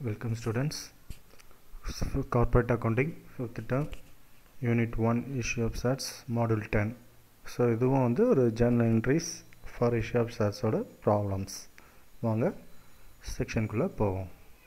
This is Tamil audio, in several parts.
Welcome students. Corporate Accounting 5th term Unit 1 Issue of Sets Module 10. So இதுவும் வந்து ஒரு journal entries for issue of sets ஓட problems. வாங்க செக்ஷனுக்குள்ள போவோம்.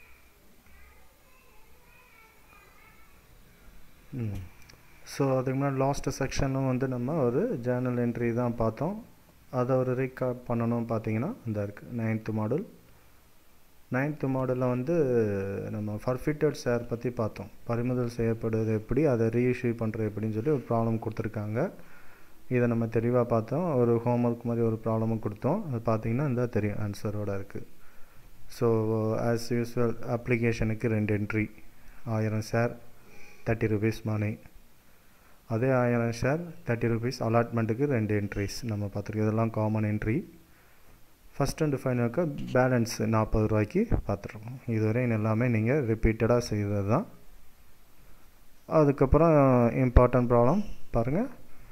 ஸோ அதுக்கு முன்னாடி லாஸ்ட் செக்ஷனும் வந்து நம்ம ஒரு ஜேர்னல் என்ட்ரி தான் பார்த்தோம். அதை ஒரு ரீகார்ட் பண்ணணும் பார்த்தீங்கன்னா இந்த இருக்குது 9th மாடல். 9th மாடலில் வந்து நம்ம ஃபர்ஃபிட்டட் ஷேர் பற்றி பார்த்தோம். பறிமுதல் செய்யப்படுவது எப்படி, அதை ரீஇஷ்யூ பண்ணுறது எப்படின்னு சொல்லி ஒரு ப்ராப்ளம் கொடுத்துருக்காங்க. இதை நம்ம தெளிவாக பார்த்தோம். ஒரு ஹோம்ஒர்க் மாதிரி ஒரு ப்ராப்ளமும் கொடுத்தோம். அது பார்த்தீங்கன்னா இந்த தெரியும் ஆன்சரோட இருக்குது. ஸோ ஆஸ் யூஸ்வல் அப்ளிகேஷனுக்கு 2 என்ட்ரி, 1000 ஷேர் 30 rupees மணி. அதே 1000 ஷேர் 30 rupees அலாட்மெண்ட்டுக்கு 2 என்ட்ரிஸ் நம்ம பார்த்துருக்கோம். இதெல்லாம் காமன் என்ட்ரி. ஃபஸ்ட் அண்ட் ஃபைனலுக்கு பேலன்ஸ் 40 ரூபாய்க்கு பார்த்துருக்கோம். இதுவரை எல்லாமே நீங்கள் ரிப்பீட்டடாக செய்கிறது தான். அதுக்கப்புறம் இம்பார்ட்டன்ட் ப்ராப்ளம் பாருங்கள்.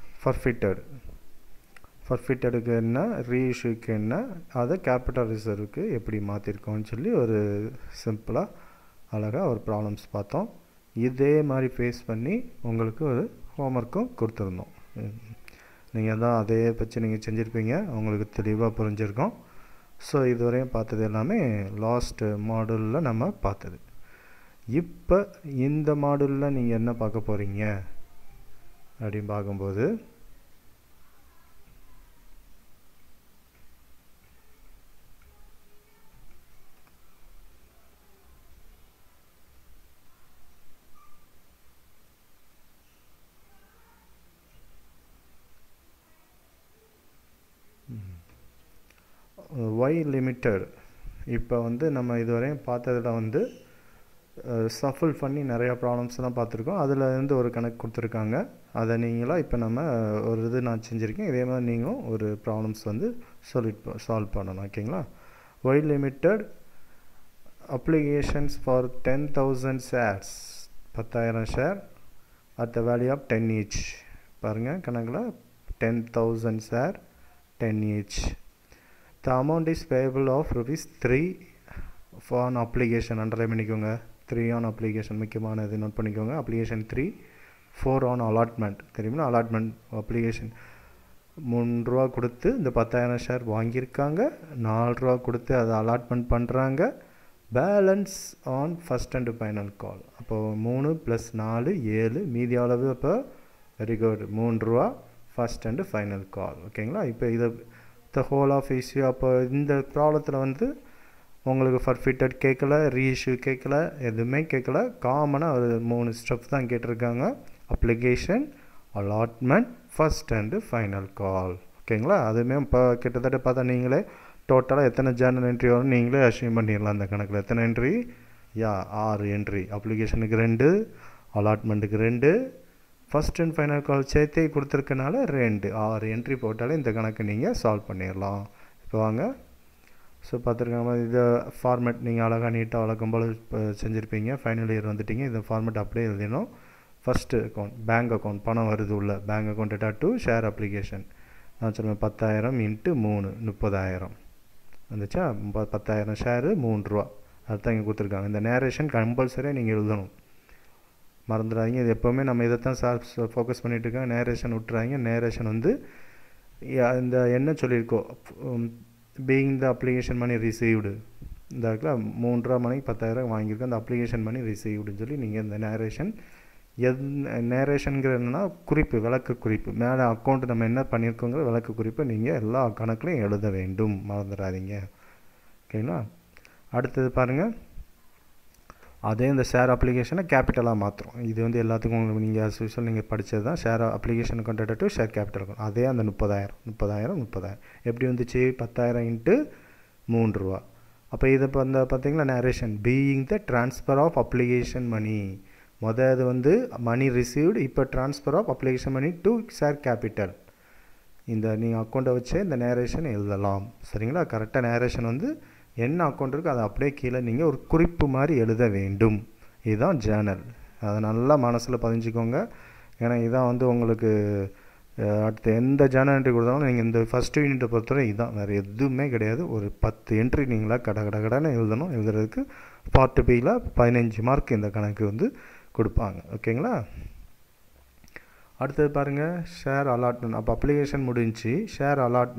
ஃபர்ஃபிட்டடுக்கு என்ன, ரீஇஷ்யூக்கு என்ன, அதை கேபிட்டல் ரிசர்வுக்கு எப்படி மாற்றிருக்கோன்னு சொல்லி ஒரு சிம்பிளாக அழகாக ஒரு ப்ராப்ளம்ஸ் பார்த்தோம். இதே மாதிரி ஃபேஸ் பண்ணி உங்களுக்கு ஒரு ஹோம்ஒர்க்கும் கொடுத்துருந்தோம். நீங்கள் தான் அதே பற்றி நீங்கள் செஞ்சுருப்பீங்க, உங்களுக்கு தெளிவாக புரிஞ்சிருக்கோம். ஸோ இதுவரையும் பார்த்தது எல்லாமே லாஸ்ட் மாடலில் நம்ம பார்த்தது. இப்போ இந்த மாடலில் நீங்கள் என்ன பார்க்க போகிறீங்க அப்படின்னு பார்க்கும்போது ஒய் லிமிட்டட். இப்போ வந்து நம்ம இதுவரையும் பார்த்ததில் வந்து சஃபில் பண்ணி நிறையா ப்ராப்ளம்ஸ்லாம் பார்த்துருக்கோம். அதில் இருந்து ஒரு கணக்கு கொடுத்துருக்காங்க. அதை நீங்களாக இப்போ நம்ம ஒரு இது நான் செஞ்சுருக்கேன். இதே மாதிரி நீங்களும் ஒரு ப்ராப்ளம்ஸ் வந்து சால்வ் பண்ணணும். ஓகேங்களா? Why limited applications for 10,000 shares, 10,000 share at the value of 10 each. பாருங்கள் கணக்கில் 10,000 share 10 each. The amount is payable of ₹3 for an application. Underline பண்ணிக்கோங்க. 3 on application முக்கியமான இது நோட் பண்ணிக்கோங்க. application 3, 4 on allotment. தெரியுமா? allotment application 3 ரூபா கொடுத்து இந்த 10,000 ஷேர் வாங்கியிருக்காங்க. 4 ரூபா கொடுத்து அதை அலாட்மெண்ட் பண்ணுறாங்க. Balance on first and final call. அப்போது 3 + 4 7, மீதி அளவு அப்போ வெரி குட் 3 ரூபா ஃபஸ்ட் அண்ட் ஃபைனல் கால். ஓகேங்களா? இப்போ இதை த ஹோல் ஆஃப் இஷ்யூ. அப்போ இந்த ப்ராப்ளத்தில் வந்து உங்களுக்கு ஃபர்ஃபிட்டட் கேட்கல, ரீஇஷ்யூ கேட்கல, எதுவுமே கேட்கல. காமனாக ஒரு 3 ஸ்டெப் தான் கேட்டிருக்காங்க. Application, allotment, first and final call. ஓகேங்களா? அதுவுமே இப்போ கிட்டத்தட்ட பார்த்தா நீங்களே டோட்டலாக எத்தனை ஜேர்னல் என்ட்ரி வரும் நீங்களே அஷ்யூம் பண்ணிடலாம். அந்த கணக்கில் எத்தனை என்ட்ரி? 6 என்ட்ரி. அப்ளிகேஷனுக்கு 2, அலாட்மெண்ட்டுக்கு 2, ஃபஸ்ட் அண்ட் ஃபைனல் கால் சேர்த்தே கொடுத்துருக்கனால 2, 6 என்ட்ரி போட்டாலே இந்த கணக்கு நீங்கள் சால்வ் பண்ணிடலாம். இப்போ வாங்க. ஸோ பார்த்துருக்காங்க இதை ஃபார்மேட் நீங்கள் அழகாக நீட்டாக வழக்கம் போல் இப்போ செஞ்சுருப்பீங்க. Final year வந்துட்டிங்க. இந்த ஃபார்மேட் அப்படியே எழுதினோம். ஃபஸ்ட்டு அக்கௌண்ட், பேங்க் அக்கௌண்ட், பணம் வருது உள்ள bank account debtor to share application. நான் சொல்லுவேன் 10,000 × 3 30,000 வந்துச்சா. 10,000 ஷேரு 3 ரூபா. அதுதான் இங்கே கொடுத்துருக்காங்க. இந்த நேரேஷன் கம்பல்சரியாக நீங்கள் எழுதணும், மறந்துடாதீங்க. இது எப்போவுமே நம்ம இதை தான் ஃபோக்கஸ் பண்ணிகிட்டு இருக்கோம். நேரேஷன் விட்டுறாங்க. நேரேஷன் வந்து இந்த என்ன சொல்லியிருக்கோ, being the application money received, இந்த இடத்துல 3 ரூபா மணிக்கு 10,000 வாங்கியிருக்கோம், அந்த அப்ளிகேஷன் மணி ரிசீவ்டுன்னு சொல்லி நீங்கள் இந்த நேரேஷன் நேரேஷனுங்கிற என்னென்னா குறிப்பு, விளக்கு குறிப்பு. மேலே அக்கௌண்ட் நம்ம என்ன பண்ணியிருக்கோங்கிற விளக்கு குறிப்பை நீங்கள் எல்லா கணக்குலையும் எழுத வேண்டும், மறந்துடாதீங்க. ஓகேங்களா? அடுத்தது பாருங்கள். அதே இந்த ஷேர் அப்ளிகேஷனை கேபிட்டலாக மாற்றுறோம். இது வந்து எல்லாத்துக்கும் நீங்கள் ஆஸ் யூஸ்வல் நீங்கள் படித்தது தான். Share application account to share capital account. அதே அந்த 30,000 எப்படி வந்துச்சு? 10,000 × 3 ரூபா. அப்போ இதை இப்போ இந்த பார்த்தீங்களா narration being the transfer of application money. இது வந்து மணி ரிசீவ்டு. இப்போ transfer of application money to share capital. இந்த நீங்கள் அக்கௌண்ட்டை வச்சே இந்த நேரேஷன் எழுதலாம். சரிங்களா? கரெக்டாக நேரேஷன் வந்து என்ன அக்கௌண்ட் இருக்குது அதை அப்படியே கீழே நீங்கள் ஒரு குறிப்பு மாதிரி எழுத வேண்டும். இதுதான் ஜேர்னல். அதை நல்லா மனசில் பதிஞ்சுக்கோங்க. ஏன்னா இதான் வந்து உங்களுக்கு அடுத்து எந்த ஜேர்னல் என்ட்ரி கொடுத்தாலும் நீங்கள் இந்த ஃபஸ்ட்டு யூனிட்டை பொறுத்தவரை இதுதான், வேறு எதுவுமே கிடையாது. ஒரு 10 என்ட்ரி நீங்களாக கடன்னு எழுதணும். எழுதுறதுக்கு பார்ட் பியில் 15 மார்க் இந்த கணக்கு வந்து கொடுப்பாங்க. ஓகேங்களா? அடுத்தது பாருங்கள், ஷேர் அலாட்மெண்ட். அப்போ அப்ளிகேஷன் முடிஞ்சு ஷேர்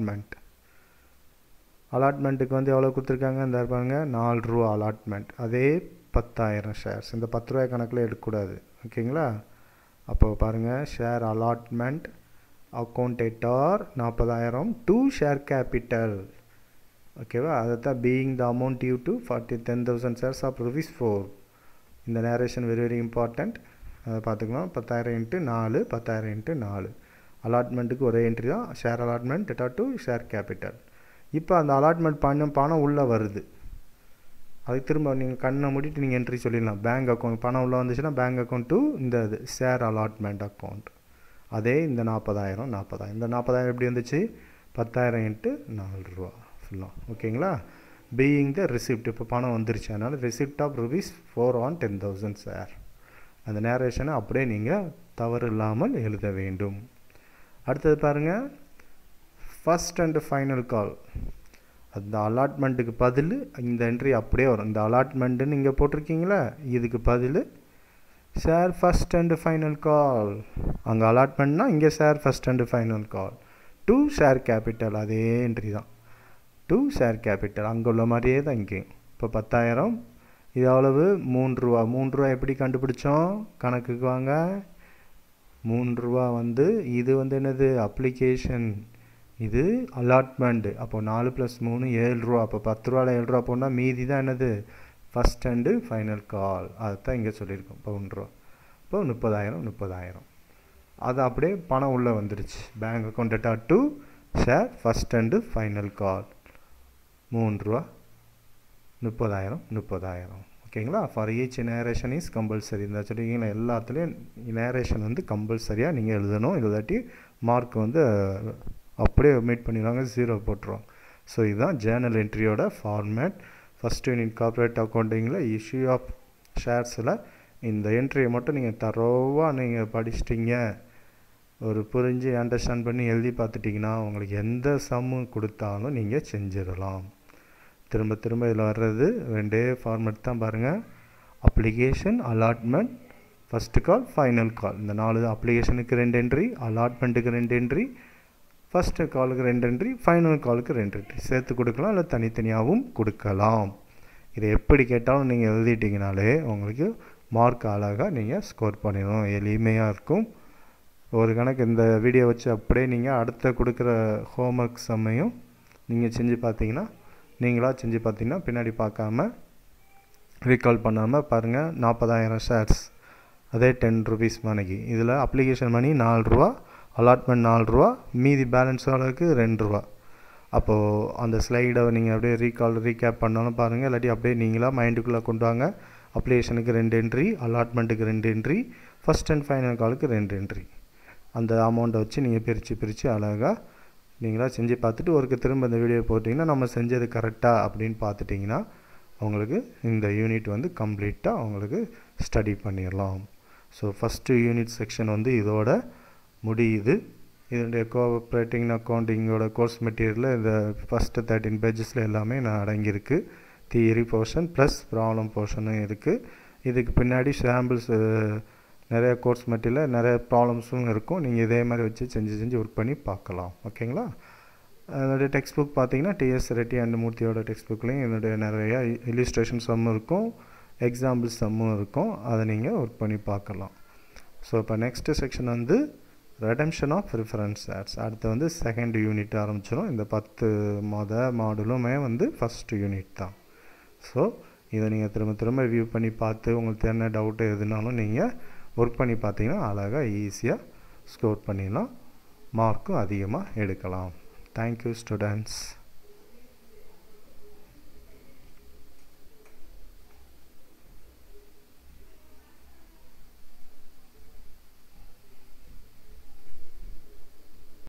அலாட்மெண்ட்டுக்கு வந்து எவ்வளோ கொடுத்துருக்காங்க, இந்த பாருங்க 4 ரூபா அலாட்மெண்ட். அதே 10,000 ஷேர்ஸ். இந்த 10 ரூபாய் கணக்கில் எடுக்கக்கூடாது. ஓகேங்களா? அப்போ பாருங்கள், share allotment account debtor 40,000 to share capital. ஓகேவா? அதை தான் being the amount due to 10,000 shares of ₹4. இந்த நேரேஷன் வெரி வெரி இம்பார்ட்டண்ட். அதை பார்த்துக்கலாம். 10,000 × 4, 10,000 × 4. அலாட்மெண்ட்டுக்கு ஒரே என்ட்ரி தான், share allotment debtor to share capital. இப்போ அந்த அலாட்மெண்ட் பணம் உள்ளே வருது. அதுக்கு திரும்ப நீங்கள் கண்ணை மூடிட்டு நீங்கள் என்ட்ரி சொல்லிடலாம். பேங்க் அக்கௌண்ட் பணம் உள்ளே வந்துச்சுன்னா பேங்க் அக்கௌண்ட் டு இந்த இது ஷேர் அலாட்மெண்ட் அக்கௌண்ட். அதே இந்த 40,000 இந்த 40,000 எப்படி வந்துச்சு, 10,000 × 4 ரூபா ஃபுல்லாக. ஓகேங்களா? Being the receipt. இப்போ பணம் வந்துருச்சு, அதனால் ரிசிப்ட் ஆஃப் ₹4 on 10,000 ஷேர். அந்த நேரேஷனை அப்படியே நீங்கள் தவறு இல்லாமல் எழுத வேண்டும். அடுத்தது பாருங்கள், ஃபஸ்ட் அண்ட் ஃபைனல் கால். அந்த அலாட்மெண்ட்டுக்கு பதில் இந்த என்ட்ரி அப்படியே வரும். இந்த அலாட்மெண்ட்டுன்னு இங்கே போட்டிருக்கீங்களா, இதுக்கு பதில் share first and final call. அங்கே அலாட்மெண்ட்னா இங்கே share first and final call to share capital. அதே என்ட்ரி தான், டு ஷேர் கேபிட்டல். அங்கே உள்ள மாதிரியே தான் இங்கேயும். இப்போ 10,000 இது எவ்வளவு, ₹3. ₹3 எப்படி கண்டுபிடிச்சோம், கணக்குக்கு வாங்க. ₹3 வந்து இது வந்து என்னது, அப்ளிகேஷன். இது அலாட்மெண்ட். அப்போ 4 + 3 ₹7. அப்போ ₹10 ₹7 போனால் மீதி தான் என்னது, ஃபஸ்ட் அண்டு ஃபைனல் கால். அதுதான் இங்கே சொல்லியிருக்கோம். இப்போ ₹1. இப்போ 30,000. அது அப்படியே பணம் உள்ளே வந்துடுச்சு. Bank account debtor to share first and final call. ₹3, 30,000. ஓகேங்களா? For each narration is compulsory. இந்த சொல்லிங்கன்னா எல்லாத்துலேயும் நேரேஷன் வந்து கம்பல்சரியாக நீங்கள் எழுதணும். இல்லாட்டி மார்க் வந்து அப்படியே மீட் பண்ணிடுவாங்க, 0 போட்டுருவாங்க. ஸோ இதுதான் ஜேர்னல் என்ட்ரியோட ஃபார்மேட். ஃபஸ்ட் யூனிட் கார்ப்பரேட் அக்கௌண்டிங்கில் இஷ்யூ ஆஃப் ஷேர்ஸில் இந்த என்ட்ரியை மட்டும் நீங்கள் தரோவாக நீங்கள் படிச்சிட்டிங்க, ஒரு புரிஞ்சு அண்டர்ஸ்டாண்ட் பண்ணி எழுதி பார்த்துட்டிங்கன்னா உங்களுக்கு எந்த சம்மு கொடுத்தாலும் நீங்கள் செஞ்சிடலாம். திரும்ப இதில் வர்றது 2 ஃபார்மேட் தான் பாருங்கள். Application, allotment, first call, final call. இந்த 4 அப்ளிகேஷனுக்கு 2 என்ட்ரி, அலாட்மெண்ட்டுக்கு 2 என்ட்ரி, ஃபஸ்ட்டு காலுக்கு 2 என்ட்ரி, ஃபைனல் காலுக்கு 2 என்ட்ரி சேர்த்து கொடுக்கலாம், இல்லை தனித்தனியாகவும் கொடுக்கலாம். இதை எப்படி கேட்டாலும் நீங்கள் எழுதிட்டிங்கனாலே உங்களுக்கு மார்க் அழகாக நீங்கள் ஸ்கோர் பண்ணிடணும். எளிமையாக இருக்கும். ஒரு கணக்கு இந்த வீடியோ வச்சு அப்படியே நீங்கள் அடுத்த கொடுக்குற ஹோம்ஒர்க் சம்மையும் நீங்கள் செஞ்சு பார்த்தீங்கன்னா, நீங்களாக செஞ்சு பார்த்தீங்கன்னா பின்னாடி பார்க்காம ரீகால் பண்ணாமல் பாருங்கள். 40,000 ஷேர்ஸ், அதே ₹10 மணிக்கு. இதில் அப்ளிகேஷன் மணி ₹4, அலாட்மெண்ட் ₹4, மீதி பேலன்ஸ் அளவுக்கு ₹2. அப்போது அந்த ஸ்லைடை நீங்கள் அப்படியே ரீகேப் பண்ணாலும் பாருங்கள். இல்லாட்டி அப்படியே நீங்களாக மைண்டுக்குள்ளே கொண்டு வாங்க. அப்ளிகேஷனுக்கு 2 என்ட்ரி, அலாட்மெண்ட்டுக்கு 2 என்ட்ரி, ஃபஸ்ட் அண்ட் ஃபைனல் காலுக்கு 2 என்ட்ரி. அந்த அமௌண்ட்டை வச்சு நீங்கள் பிரித்து அழகாக நீங்களாக செஞ்சு பார்த்துட்டு ஒருக்கு திரும்ப இந்த வீடியோ போட்டிங்கன்னா நம்ம செஞ்சது கரெக்டாக அப்படின்னு பார்த்துட்டிங்கன்னா உங்களுக்கு இந்த யூனிட் வந்து கம்ப்ளீட்டாக உங்களுக்கு ஸ்டடி பண்ணிடலாம். ஸோ ஃபஸ்ட்டு யூனிட் செக்ஷன் வந்து இதோட முடியுது. இதனுடைய கோஆப்ரேட்டிங் அக்கௌண்டிங்கோட கோர்ஸ் மெட்டீரியலில் இந்த ஃபஸ்ட்டு 13 பேஜஸில் எல்லாமே நான் அடங்கியிருக்கு. தியரி போர்ஷன் ப்ளஸ் ப்ராப்ளம் போர்ஷனும் இருக்குது. இதுக்கு பின்னாடி சாம்பிள்ஸ் நிறைய கோர்ஸ் மெட்டீரியலில் நிறைய ப்ராப்ளம்ஸும் இருக்கும். நீங்கள் இதே மாதிரி வச்சு செஞ்சு ஒர்க் பண்ணி பார்க்கலாம். ஓகேங்களா? என்னுடைய டெக்ஸ்ட் புக் பார்த்தீங்கன்னா டிஎஸ் ரெட்டி அண்ட் மூர்த்தியோட டெக்ஸ்ட் புக்லேயும் என்னுடைய நிறையா இல்லுஸ்ட்ரேஷன் சம்மும் இருக்கும், எக்ஸாம்பிள் சம்மும் இருக்கும். அதை நீங்கள் ஒர்க் பண்ணி பார்க்கலாம். ஸோ இப்போ நெக்ஸ்ட்டு செக்ஷன் வந்து ரெடம்ஷன் ஆஃப் ப்ரிஃபரன்ஸ் ஷேர்ஸ். அடுத்து வந்து செகண்ட் யூனிட் ஆரம்பிச்சிடும். இந்த 10 மாடலுமே வந்து ஃபஸ்ட்டு யூனிட் தான். ஸோ இதை நீங்கள் திரும்ப ரிவ்யூ பண்ணி பார்த்து உங்களுக்கு என்ன டவுட்டு எதுனாலும் நீங்கள் ஒர்க் பண்ணி பார்த்தீங்கன்னா அழகாக ஈஸியாக ஸ்கோர் பண்ணிடலாம், மார்க்கும் அதிகமாக எடுக்கலாம். Thank you students.